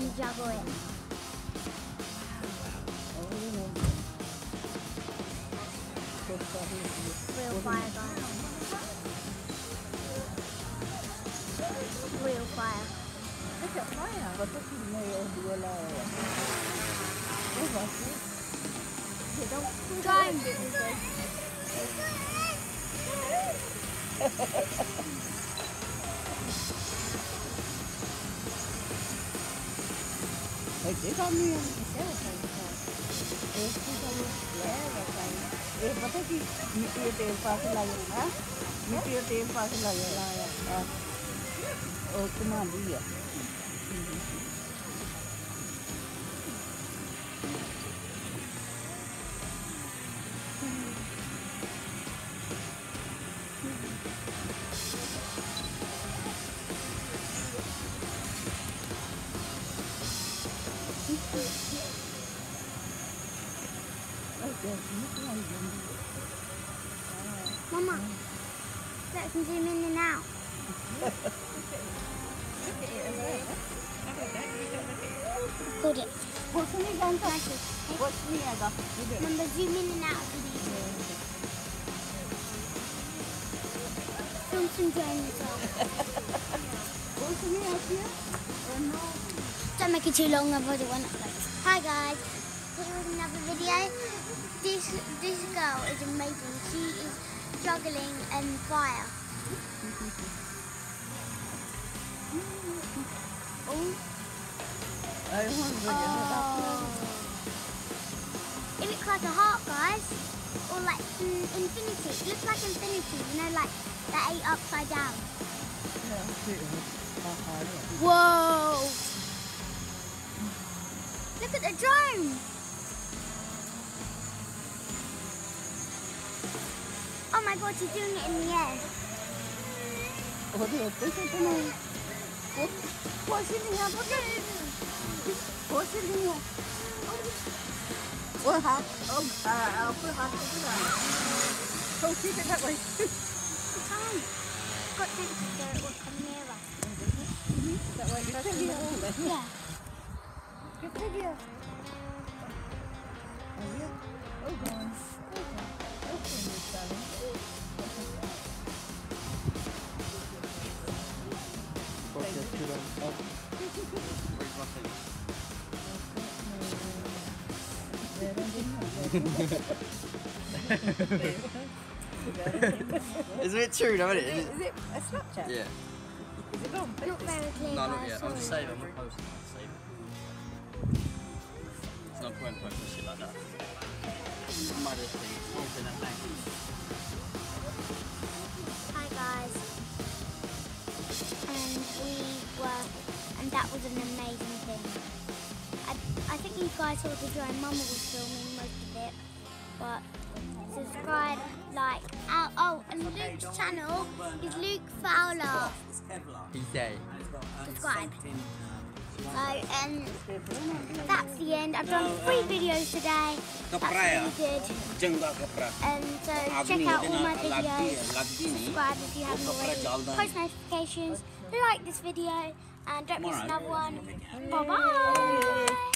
juggle it. Real fire, guys. Real fire. Look at fire. But look at me, Try and Cái con miên pata ki miti तेल पास लगेगा मिट्टी तेल पास लगेगा और कमा दिया Mama, let's zoom in and out. Hold it. What's me going to do? What's me I got? Remember, zoom in and out of these. Film some drones as well. What's me up here? No. Don't make it too long, otherwise it won't upload. Hi guys, here is another video. This girl is amazing. She is juggling fire. Oh. It looks like a heart, guys. Or like infinity. It looks like infinity, you know, like the 8 upside down. Whoa! Look at the drone! Oh my god, she's doing it in the air. What's it What happened? I'll put hot Oh, keep it that way. Got to so it will come near us. That way, that's video. Yeah. Good video. Oh, yeah. Oh, God. It's a bit true, though, isn't it? Is it a Snapchat? Yeah. Is it on? Not very clear. No, not guys, yet. I'm just sorry. saving. I'm posting. Save it. There's no point posting shit like that. Mother thing. Posting that language. Hi guys. And that was an amazing thing. I think you guys saw the drone. Mama was filming most of it. But subscribe, like, and Luke's channel is Luke Fowler. He said. Subscribe. So, that's the end. I've done 3 videos today. That's really good. So check out all my videos. Subscribe if you haven't already. Post notifications. Like this video and don't miss another one. Bye bye.